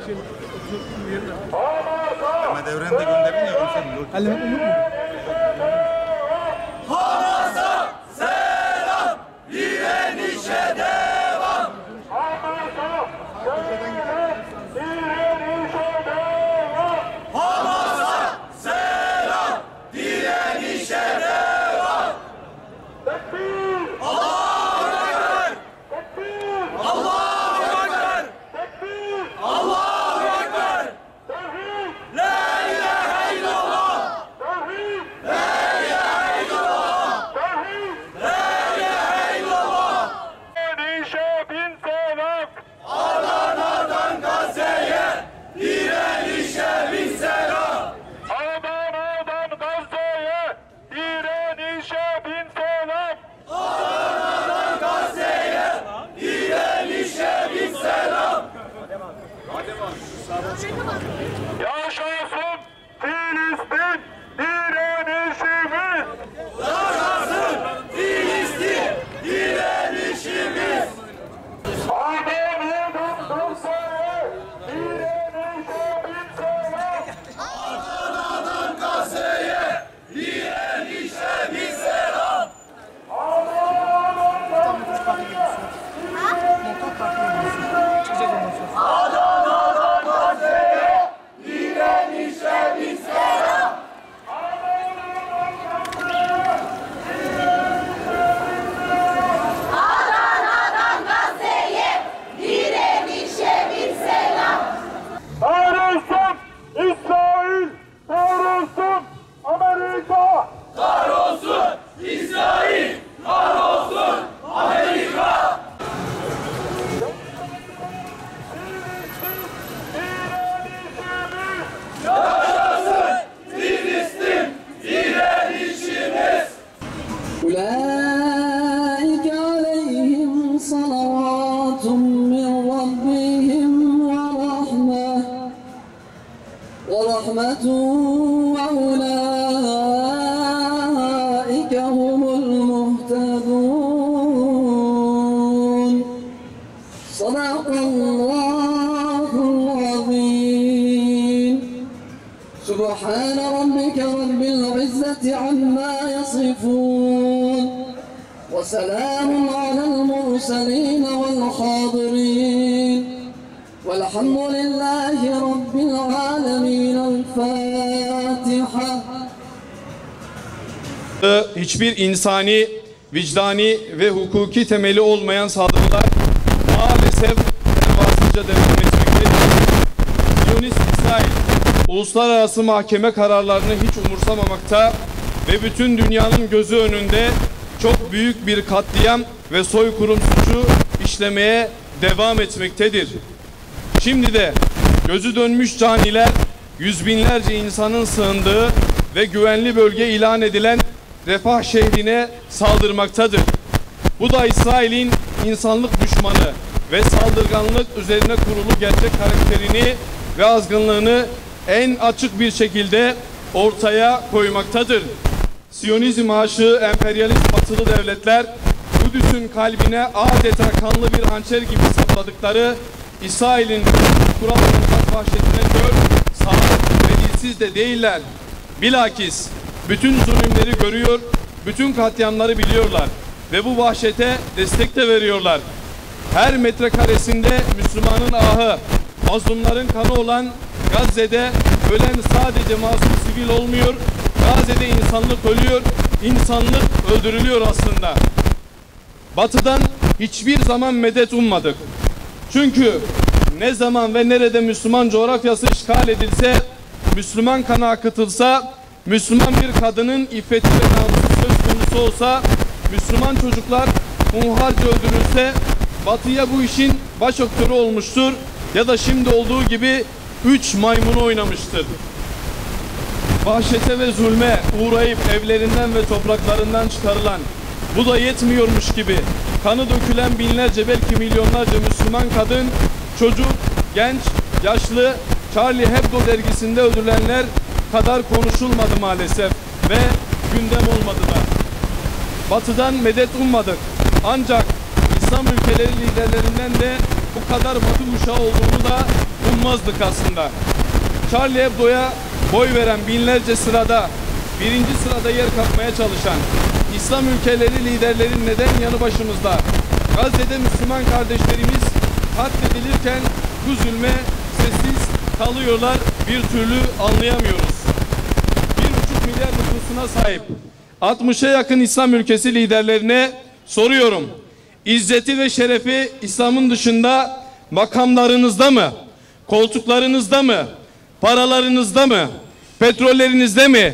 Ama devrende gönderdin ya komiserim. Yok mu? Hamas'a selam, direnişe devam. Hamas'a selam, direnişe devam. Hamas'a selam, direnişe devam. Tekbir! Allahu Ekber! Tekbir! Allahu Ekber! Tekbir! Allahu Ekber! Tevhid! La ilahe illallah! Tevhid! La ilahe illallah! Tevhid! La ilahe illallah! Direnişe bin selam! Adana'dan Gazze'ye direnişe bin selam! Adana'dan Gazze'ye direnişe bin selam! Adana'dan Gazze'ye direnişe bin selam! Yaşasın Filistin direnişimiz! Yaşasın Filistin direnişimiz! Adana'dan Gazze'ye direnişe bin selam! Adana'dan Gazze'ye direnişe bin selam! Adana'dan Gazze'ye Adana'dan Gazze'ye direnişe bin selam! Adana'dan Gazze'ye direnişe bir selam. Kahrolsun İsrail! Kahrolsun Amerika! Kahrolsun İsrail! Kahrolsun Amerika! Yaşasın Filistin direnişimiz! أولئك عليهم صلوات من ربهم ورحمة وأولئك هم المهتدون صدق الله العظيم سبحان ربك رب العزة عما يصفون وسلام على المرسلين والحاضرين والحمد لله رب العالمين الفاتحة. Hiçbir insani, vicdani ve hukuki temeli olmayan saldırılar maalesef devasızca devam etmektedir. Siyonist İsrail, uluslararası mahkeme kararlarını hiç umursamamakta ve bütün dünyanın gözü önünde çok büyük bir katliam ve soykırım suçu işlemeye devam etmektedir. Şimdi de gözü dönmüş caniler yüz binlerce insanın sığındığı ve güvenli bölge ilan edilen Refah şehrine saldırmaktadır. Bu da İsrail'in insanlık düşmanı ve saldırganlık üzerine kurulu gerçek karakterini ve azgınlığını en açık bir şekilde ortaya koymaktadır. Siyonizm aşığı emperyalist batılı devletler Kudüs'ün kalbine adeta kanlı bir hançer gibi sapladıkları İsrail'in kural tanımak vahşetine gör, sağlık ve dilsiz de değiller. Bilakis bütün zulümleri görüyor, bütün katliamları biliyorlar ve bu vahşete destek de veriyorlar. Her metrekaresinde Müslümanın ahı, mazlumların kanı olan Gazze'de ölen sadece masum sivil olmuyor, Gazze'de insanlık ölüyor, insanlık öldürülüyor aslında. Batı'dan hiçbir zaman medet ummadık. Çünkü ne zaman ve nerede Müslüman coğrafyası işgal edilse, Müslüman kanı akıtılsa, Müslüman bir kadının iffeti ve namusu söz konusu olsa, Müslüman çocuklar hunharca öldürülse, Batı'ya bu işin baş aktörü olmuştur ya da şimdi olduğu gibi 3 maymunu oynamıştır. Vahşete ve zulme uğrayıp evlerinden ve topraklarından çıkarılan, bu da yetmiyormuş gibi kanı dökülen binlerce belki milyonlarca Müslüman kadın, çocuk, genç, yaşlı, Charlie Hebdo dergisinde öldürülenler kadar konuşulmadı maalesef ve gündem olmadı da. Batı'dan medet ummadık. Ancak İslam ülkeleri liderlerinden de bu kadar Batı uşağı olduğunu da ummazdık aslında. Charlie Hebdo'ya boy veren binlerce sırada, birinci sırada yer kapmaya çalışan İslam ülkeleri liderlerin neden yanı başımızda? Gazze'de Müslüman kardeşlerimiz katledilirken bu zulme sessiz kalıyorlar, bir türlü anlayamıyoruz. 1,5 milyar nüfusuna sahip 60'a yakın İslam ülkesi liderlerine soruyorum. İzzeti ve şerefi İslam'ın dışında makamlarınızda mı? Koltuklarınızda mı? Paralarınızda mı? Petrollerinizde mi?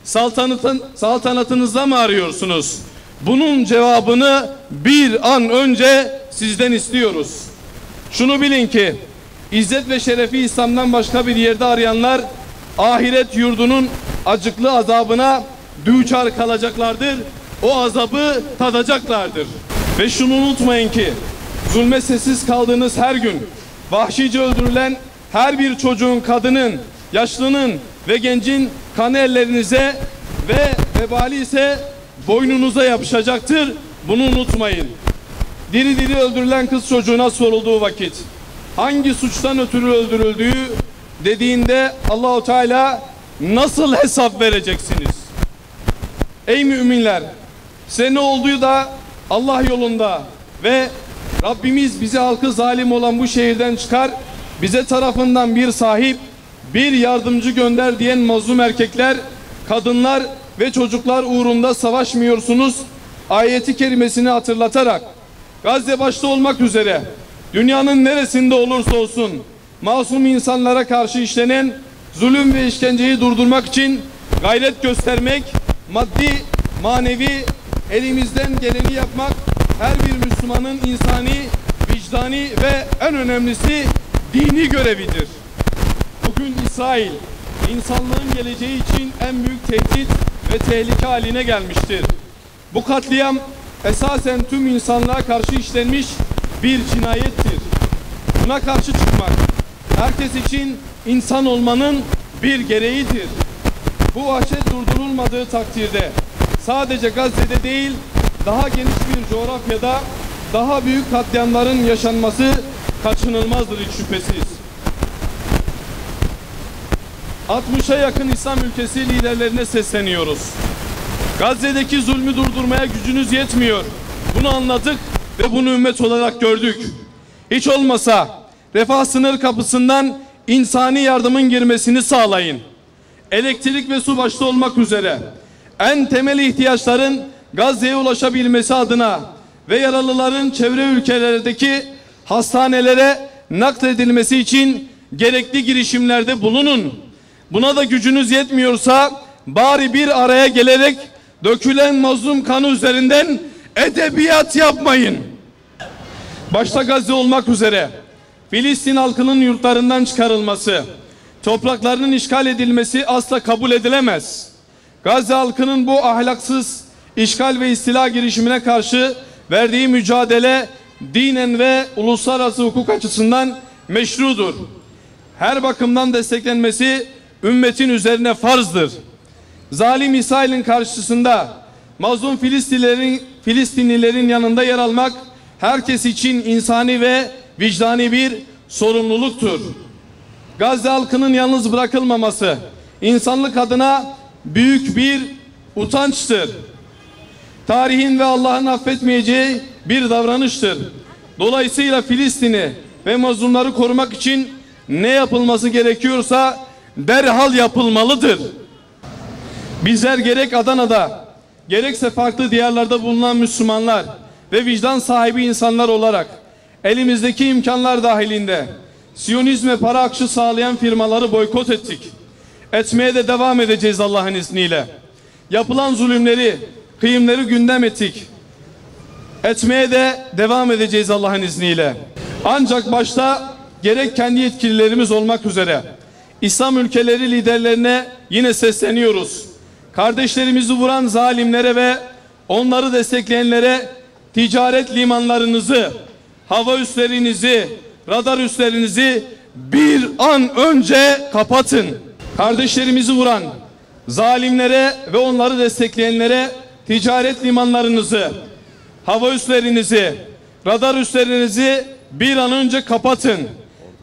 Saltanatınızda mı arıyorsunuz? Bunun cevabını bir an önce sizden istiyoruz. Şunu bilin ki İzzet ve şerefi İslam'dan başka bir yerde arayanlar ahiret yurdunun acıklı azabına düçar kalacaklardır. O azabı tadacaklardır. Ve şunu unutmayın ki zulme sessiz kaldığınız her gün, vahşice öldürülen her bir çocuğun, kadının, yaşlının ve gencin kanı ellerinize ve vebali ise boynunuza yapışacaktır. Bunu unutmayın. Diri diri öldürülen kız çocuğuna sorulduğu vakit hangi suçtan ötürü öldürüldüğü dediğinde Allahu Teala nasıl hesap vereceksiniz? Ey müminler, size ne olduğu da Allah yolunda ve Rabbimiz bizi halkı zalim olan bu şehirden çıkar, bize tarafından bir sahip, bir yardımcı gönder diyen mazlum erkekler, kadınlar ve çocuklar uğrunda savaşmıyorsunuz ayeti kerimesini hatırlatarak Gazze başta olmak üzere dünyanın neresinde olursa olsun masum insanlara karşı işlenen zulüm ve işkenceyi durdurmak için gayret göstermek, maddi, manevi elimizden geleni yapmak her bir Müslümanın insani, vicdani ve en önemlisi dini görevidir. Bugün İsrail insanlığın geleceği için en büyük tehdit ve tehlike haline gelmiştir. Bu katliam esasen tüm insanlığa karşı işlenmiş bir cinayettir. Buna karşı çıkmak herkes için insan olmanın bir gereğidir. Bu vahşet durdurulmadığı takdirde sadece Gazze'de değil, daha geniş bir coğrafyada daha büyük katliamların yaşanması kaçınılmazdır hiç şüphesiz. 60'a yakın İslam ülkesi liderlerine sesleniyoruz. Gazze'deki zulmü durdurmaya gücünüz yetmiyor. Bunu anladık ve bunu ümmet olarak gördük. Hiç olmasa refah sınır kapısından insani yardımın girmesini sağlayın. Elektrik ve su başta olmak üzere en temel ihtiyaçların Gazze'ye ulaşabilmesi adına ve yaralıların çevre ülkelerdeki hastanelere nakledilmesi için gerekli girişimlerde bulunun. Buna da gücünüz yetmiyorsa bari bir araya gelerek dökülen mazlum kanı üzerinden edebiyat yapmayın. Başta Gazze olmak üzere Filistin halkının yurtlarından çıkarılması, topraklarının işgal edilmesi asla kabul edilemez. Gazze halkının bu ahlaksız işgal ve istila girişimine karşı verdiği mücadele dinen ve uluslararası hukuk açısından meşrudur. Her bakımdan desteklenmesi ümmetin üzerine farzdır. Zalim İsrail'in karşısında mazlum Filistinlilerin yanında yer almak herkes için insani ve vicdani bir sorumluluktur. Gazze halkının yalnız bırakılmaması insanlık adına büyük bir utançtır. Tarihin ve Allah'ın affetmeyeceği bir davranıştır. Dolayısıyla Filistin'i ve mazlumları korumak için ne yapılması gerekiyorsa derhal yapılmalıdır. Bizler gerek Adana'da gerekse farklı diyarlarda bulunan Müslümanlar ve vicdan sahibi insanlar olarak elimizdeki imkanlar dahilinde Siyonizme para akışı sağlayan firmaları boykot ettik. Etmeye de devam edeceğiz Allah'ın izniyle. Yapılan zulümleri, kıyımları gündem ettik. Etmeye de devam edeceğiz Allah'ın izniyle. Ancak başta gerek kendi yetkililerimiz olmak üzere İslam ülkeleri liderlerine yine sesleniyoruz. Kardeşlerimizi vuran zalimlere ve onları destekleyenlere ticaret limanlarınızı, hava üslerinizi, radar üslerinizi bir an önce kapatın. Kardeşlerimizi vuran zalimlere ve onları destekleyenlere ticaret limanlarınızı, hava üslerinizi, radar üslerinizi bir an önce kapatın.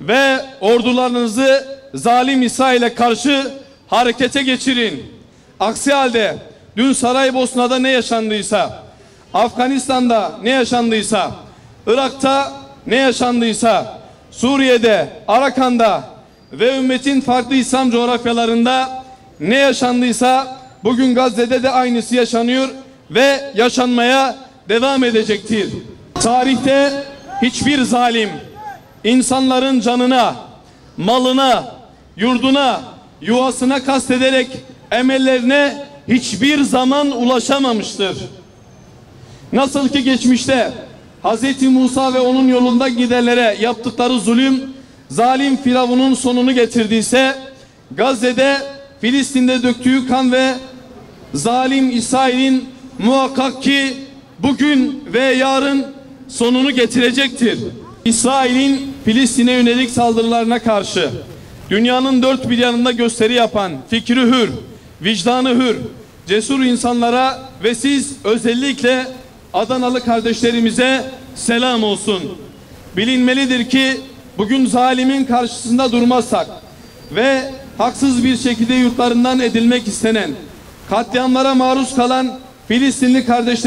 ve ordularınızı zalim İsrail'e karşı harekete geçirin. Aksi halde dün Saraybosna'da ne yaşandıysa, Afganistan'da ne yaşandıysa, Irak'ta ne yaşandıysa, Suriye'de, Arakan'da ve ümmetin farklı İslam coğrafyalarında ne yaşandıysa bugün Gazze'de de aynısı yaşanıyor ve yaşanmaya devam edecektir. Tarihte hiçbir zalim insanların canına, malına, yurduna, yuvasına kastederek emellerine hiçbir zaman ulaşamamıştır. Nasıl ki geçmişte Hz. Musa ve onun yolunda gidenlere yaptıkları zulüm, zalim Firavun'un sonunu getirdiyse, Gazze'de, Filistin'de döktüğü kan ve zalim İsrail'in muhakkak ki bugün ve yarın sonunu getirecektir. İsrail'in Filistin'e yönelik saldırılarına karşı dünyanın dört bir yanında gösteri yapan fikri hür, vicdanı hür, cesur insanlara ve siz özellikle Adanalı kardeşlerimize selam olsun. Bilinmelidir ki bugün zalimin karşısında durmazsak ve haksız bir şekilde yurtlarından edilmek istenen, katliamlara maruz kalan Filistinli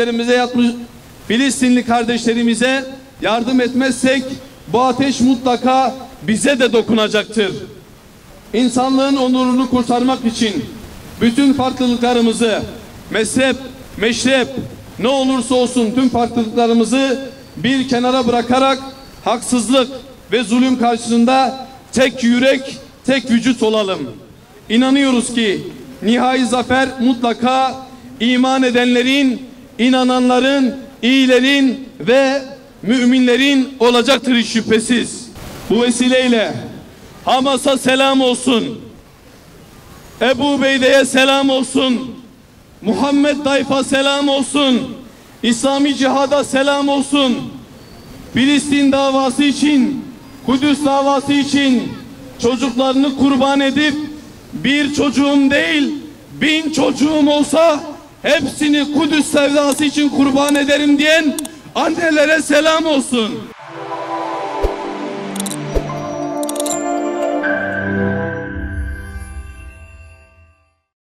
kardeşlerimize yardım etmezsek bu ateş mutlaka bize de dokunacaktır. İnsanlığın onurunu kurtarmak için bütün farklılıklarımızı, mezhep, meşrep, ne olursa olsun tüm farklılıklarımızı bir kenara bırakarak haksızlık ve zulüm karşısında tek yürek, tek vücut olalım. İnanıyoruz ki nihai zafer mutlaka iman edenlerin, inananların, iyilerin ve müminlerin olacaktır hiç şüphesiz. Bu vesileyle Hamas'a selam olsun, Ebu Beyde'ye selam olsun, Muhammed Dayf'a selam olsun, İslami Cihad'a selam olsun. Filistin davası için, Kudüs davası için çocuklarını kurban edip bir çocuğum değil 1000 çocuğum olsa hepsini Kudüs sevdası için kurban ederim diyen annelere selam olsun.